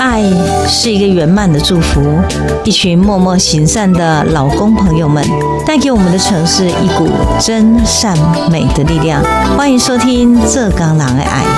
爱是一个圆满的祝福，一群默默行善的老公朋友们，带给我们的城市一股真善美的力量。欢迎收听《浙江人的爱》，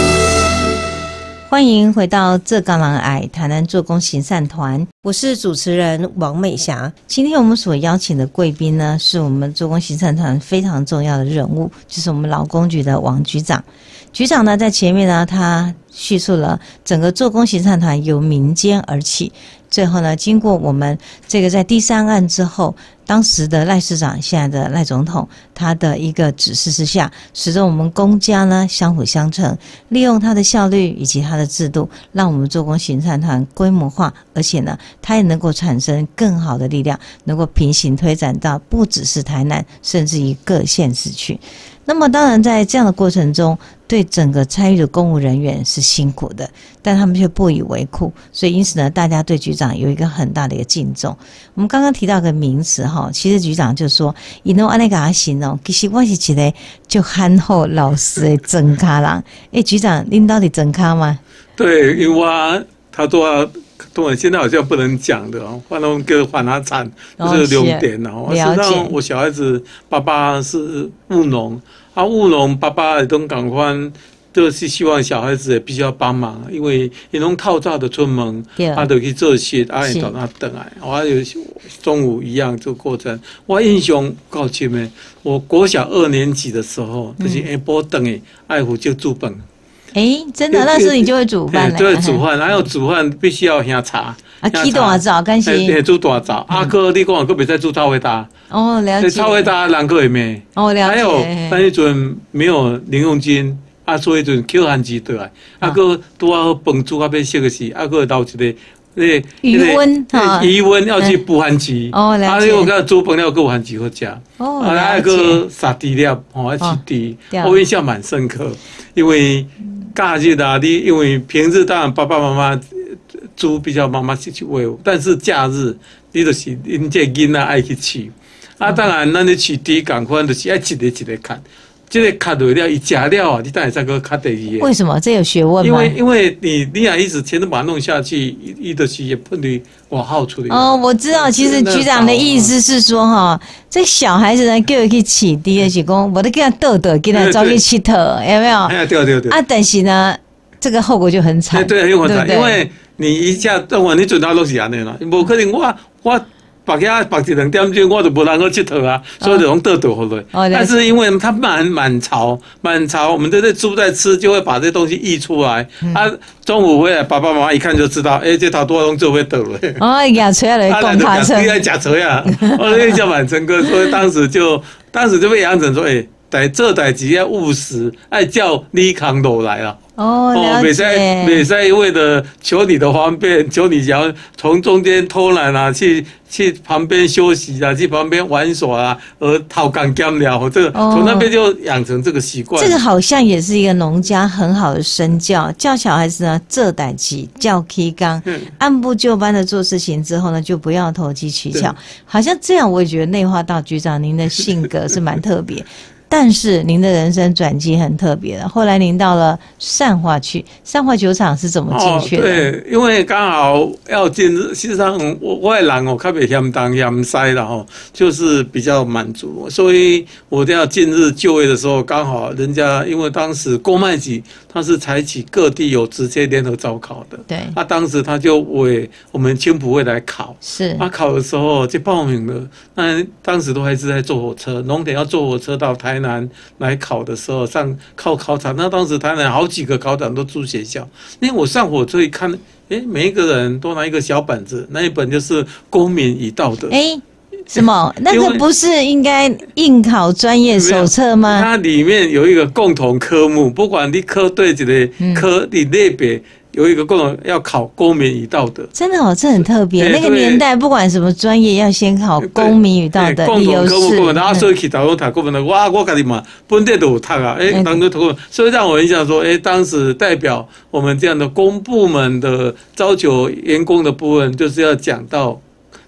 欢迎回到《浙江人的爱》台南做工行善团，我是主持人王美霞。今天我们所邀请的贵宾呢，是我们做工行善团非常重要的人物，就是我们劳工局的王局长。局长呢，在前面呢，他叙述了整个做工行善团由民间而起，最后呢，经过我们这个在第3案之后，当时的赖市长，现在的赖总统，他的一个指示之下，使得我们公家呢相辅相成，利用它的效率以及它的制度，让我们做工行善团规模化，而且呢，它也能够产生更好的力量，能够平行推展到不只是台南，甚至于各县市去。那么当然在这样的过程中，对整个参与的公务人员是辛苦的，但他们却不以为苦，所以因此呢，大家对局长有一个很大的一个敬重。我们刚刚提到一个名词哈，其实局长就说，伊侬安尼给他形容，其实我是一个就憨厚老实的真咖人。局长，您到底真咖吗？ 对，因为他都要。对，现在好像不能讲的哦，反正跟反他惨就是6点哦。实际上，我小孩子爸爸是务农，务农爸爸也都赶快就是希望小孩子也必须要帮忙，因为那种套灶的出门，他都去做事，也到那等来。我有中午一样这个过程，我印象够深的。我国小2年级的时候，就是下晡等的爱负责煮饭。 真的，那时候你就会煮饭了。 对，煮饭，还有煮饭必须要先茶。 起大早，干是。 煮大早。哥，你讲我别再煮炒粿搭。 哦，了解。 炒粿搭人个会咩？ 哦，了解。 还有，那一阵没有零用金，所以阵扣番薯倒来。哥拄好饭煮到要熟的时，哥留一个。 余温余温要去补番薯。 哦，了解。 我讲煮饭了，够番薯好吃。 哦，了解。 个撒地粒，一起地，我印象蛮深刻，因为。假日啊，因为平日当然爸爸妈妈煮比较妈妈去喂，但是假日你就是因这囡仔爱去饲，当然咱咧饲猪共款，就是爱一个一个砍，这个砍对了，伊食了啊，你当然再个砍第2个。 为什么？这有学问吗？ 因为你俩一直全都把它弄下去，伊就是也喷你往后处理。 哦，我知道，其实局长的意思是说哈，这小孩子呢，叫他去饲猪的是讲，我都给他逗逗，给他找去佚佗，有没有？ 对。 但是呢，这个后果就很惨。 对，很惨，因为你一下等完，你准他都是安尼啦，无可能我。白遐白1、2点钟，我就无人去佚佗啊，所以就用倒回来。但是因为它满巢，我们这些猪在吃，就会把这东西溢出来。中午回来，爸爸妈妈一看就知道，这头多东就会倒了。 牙锤来讲他车， 假锤啊！我印象蛮深刻，所以当时就被养成说，做代志要务实，爱叫你扛落来了。 了解。 袂使为了求你的方便，求你想要从中间偷懒啊，去旁边休息啊，去旁边玩耍啊，而偷工减料，这个从那边就养成这个习惯。 这个好像也是一个农家很好的身教，教小孩子呢做代志，教起工，按部就班的做事情之后呢，就不要投机取巧。好像这样，我也觉得内化到局长您的性格是蛮特别。但是您的人生转机很特别的，后来您到了善化去，善化酒厂是怎么进去的？ 对，因为刚好要进入，事实上我的人较袂嫌东嫌西啦就是比较满足，所以我要进入就业的时候，刚好人家因为当时公卖局他是采取各地有直接联合招考的， 对， 当时他就为我们青埔会来考， 是， 考的时候就报名了，那当时都还是在坐火车，农田要坐火车到台南来考的时候，上考场，那当时台南好几个考场都住学校，因为我上火车一看，每一个人都拿一个小本子，那一本就是公民与道德。 什么？那个不是应该应考专业手册吗？ 它里面有一个共同科目，不管你科对几个科，你类别有一个共同要考公民与道德。 真的这很特别。那个年代不管什么专业，要先考公民与道德。 共同科目，然后所以去台湾读公民的，我家己嘛本地都有读啊，当时读，所以让我印象说，当时代表我们这样的公部门的招求员工的部分，就是要讲到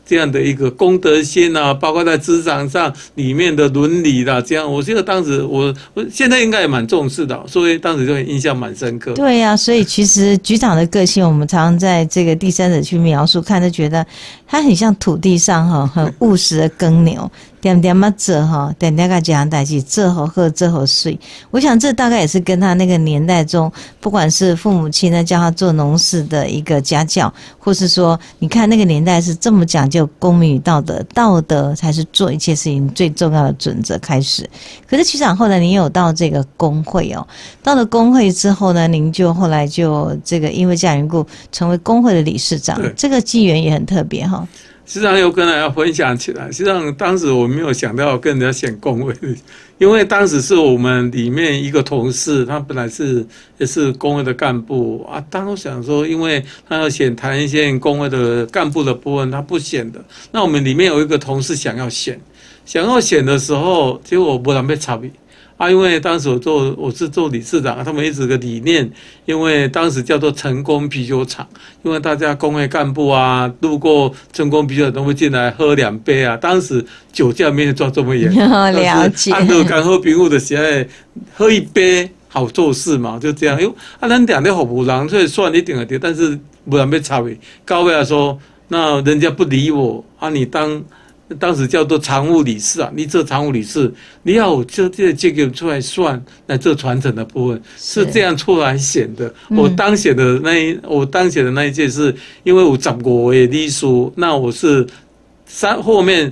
这样的一个公德心啊，包括在职场上里面的伦理啦，这样我记得当时我现在应该也蛮重视的，所以当时就很印象蛮深刻。 对呀，所以其实局长的个性，我们常常在这个第三者去描述，看就觉得他很像土地上很务实的耕牛。点点嘛做哈，点点个这样代志，做好喝，做好睡。我想这大概也是跟他那个年代中，不管是父母亲呢教他做农事的一个家教，或是说，你看那个年代是这么讲究公民与道德，道德才是做一切事情最重要的准则开始。可是局长后来您有到这个工会哦，到了工会之后呢，您就后来就这个因为这样缘故成为工会的理事长，这个机缘也很特别哈。 实际上又跟大家分享起来，实际上当时我没有想到跟人家选工会，因为当时是我们里面一个同事，他本来也是工会的干部啊。当我想说，因为他要选台南县工会的干部的部分，他不选的。那我们里面有一个同事想要选的时候，结果没人被插比。因为当时我是做理事长，他们一直个理念，因为当时叫做成功啤酒厂，因为大家工会干部啊，路过成功啤酒都会进来喝2杯啊。当时酒驾没有抓这么严， 了解。 按照刚喝评务的时候，喝1杯好做事嘛，就这样。咱两天服务人，所以算一定的对，但是没人被插尾。高位说，那人家不理我你当时叫做常务理事啊，你这常务理事，你要这个出来算来做传承的部分，是这样出来选的。我当选的那一届是因为我15位理事，那我是后面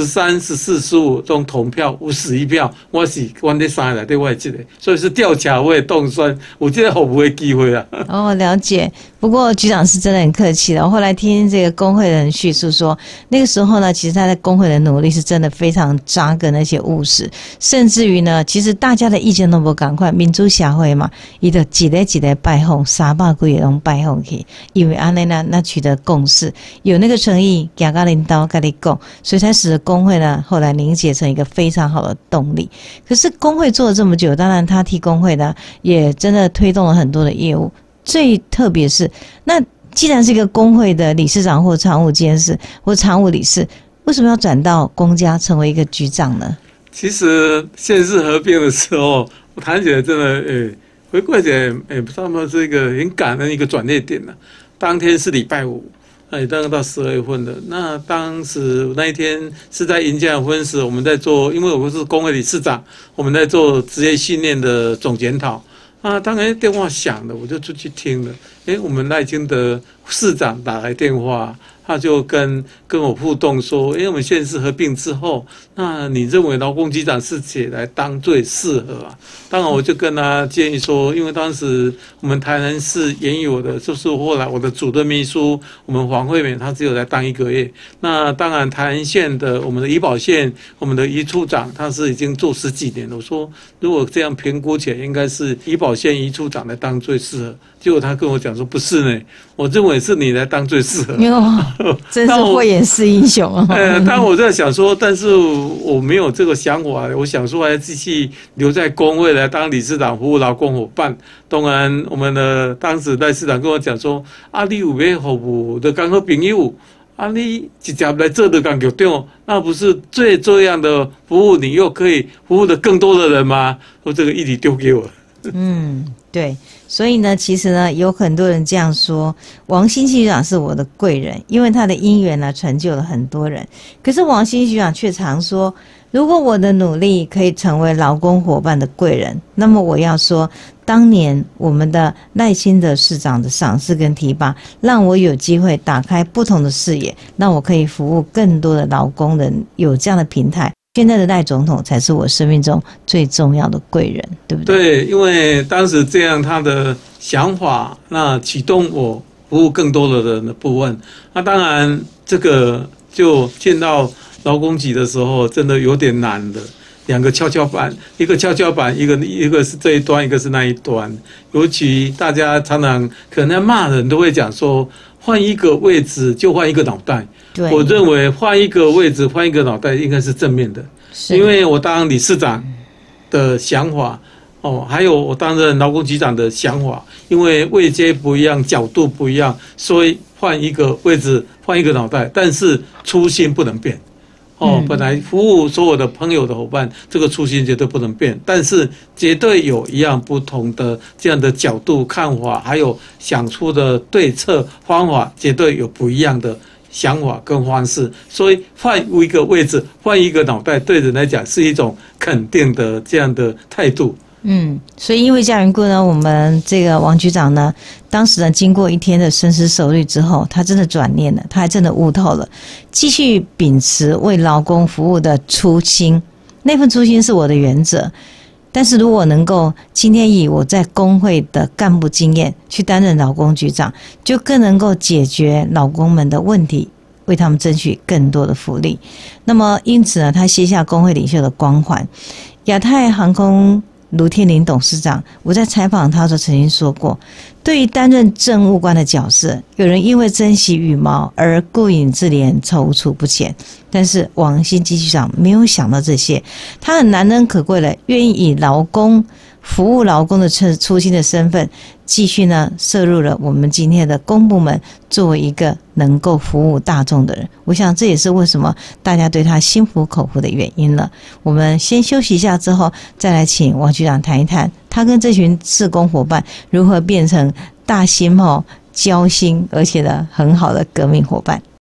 13、14、15种投票，51票，我是阮在3个内底我一个，所以是吊桥我也动算，我这个服务的机会啊。 了解。不过局长是真的很客气的。我后来听这个工会的人叙述说，那个时候呢，其实他在工会的努力是真的非常扎根，那些务实，甚至于呢，其实大家的意见都不赶快，民主社会嘛，伊就一个拜访，300几个拢拜访去，因为安尼那取得共识，有那个诚意，行到领导跟你讲，所以才使得工会呢后来凝结成一个非常好的动力。可是工会做了这么久，当然他替工会呢也真的推动了很多的业务。最特别是，那既然是一个工会的理事长或常务监事或常务理事，为什么要转到公家成为一个局长呢？ 其实县市合并的时候，我谈起来真的，回过起来，不知道吗？是一个很感恩一个转捩点了。当天是礼拜五，大概到12月份的。那当时那一天是在迎接婚时，我们在做，因为我是工会理事长，我们在做职业训练的总检讨。当然电话响了，我就出去听了。我们赖清德市长打来电话，他就跟我互动说，我们县市合并之后，那你认为劳工局长是谁来当最适合啊？当然我就跟他建议说，因为当时我们台南市原有的，就是后来我的主任秘书，我们黄惠美，他只有来当1个月。那当然台南县的我们的怡保县，我们的怡处长，他是已经做10几年了。我说如果这样评估起来，应该是怡保县怡处长来当最适合。结果他跟我讲说不是呢，我认为是你来当最适合。 真是慧眼识英雄啊！ 但我在想说，但是我没有这个想法。我想说，还继续留在工会来当理事长，服务劳工伙伴。当然，我们的当时赖市长跟我讲说，你有要服务的刚好朋友，你直接来做的刚局长，那不是最这样的服务，你又可以服务的更多的人吗？说这个议题丢给我。 对，所以呢，其实呢，有很多人这样说，王新局长是我的贵人，因为他的因缘呢，成就了很多人。可是王新局长却常说，如果我的努力可以成为劳工伙伴的贵人，那么我要说，当年我们的赖清德市长的赏识跟提拔，让我有机会打开不同的视野，让我可以服务更多的劳工人，有这样的平台。现在的赖总统才是我生命中最重要的贵人，对不对？ 对，因为当时这样他的想法，那启动我服务更多的人的部分。那当然，这个就见到劳工局的时候，真的有点难的。2个跷跷板，一个跷跷板，一个是这一端，一个是那一端。尤其大家常常可能骂人都会讲说，换一个位置就换一个脑袋。我认为换一个位置换一个脑袋应该是正面的，因为我当理事长的想法还有我担任劳工局长的想法，因为位阶不一样，角度不一样，所以换一个位置，换一个脑袋，但是初心不能变。本来服务所有的朋友的伙伴，这个初心绝对不能变，但是绝对有一样不同的这样的角度看法，还有想出的对策方法，绝对有不一样的想法跟方式。所以换一个位置，换一个脑袋，对人来讲是一种肯定的这样的态度。 所以因为这样缘故呢，我们这个王局长呢，当时呢经过一天的深思熟虑之后，他真的转念了，他还真的悟透了，继续秉持为劳工服务的初心，那份初心是我的原则。但是如果能够今天以我在工会的干部经验去担任劳工局长，就更能够解决劳工们的问题，为他们争取更多的福利。那么因此呢，他卸下工会领袖的光环。亚太航空卢天林董事长，我在采访他的时候曾经说过，对于担任政务官的角色，有人因为珍惜羽毛而顾影自怜，踌躇不前，但是王新基局长没有想到这些，他很难能可贵的愿意以劳工服务劳工的初心的身份，继续呢摄入了我们今天的公部门，作为一个能够服务大众的人。我想这也是为什么大家对他心服口服的原因了。我们先休息一下之后，再来请王局长谈一谈他跟这群志工伙伴如何变成大心交心，而且呢很好的革命伙伴。